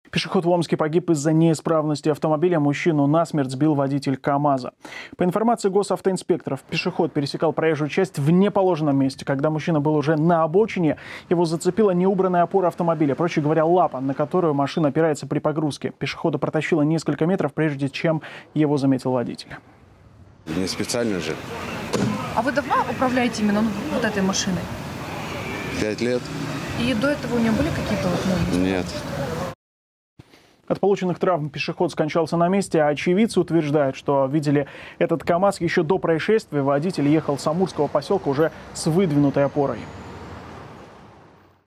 Пешеход в Омске погиб из-за неисправности автомобиля. Мужчину насмерть сбил водитель КАМАЗа. По информации госавтоинспекторов, пешеход пересекал проезжую часть в неположенном месте. Когда мужчина был уже на обочине, его зацепила неубранная опора автомобиля, проще говоря, лапа, на которую машина опирается при погрузке. Пешехода протащило несколько метров, прежде чем его заметил водитель. Не специально же. А вы давно управляете именно вот этой машиной? 5 лет? И до этого у него были какие-то Нет. От полученных травм пешеход скончался на месте, а очевидцы утверждают, что видели этот КАМАЗ еще до происшествия. Водитель ехал с Амурского поселка уже с выдвинутой опорой.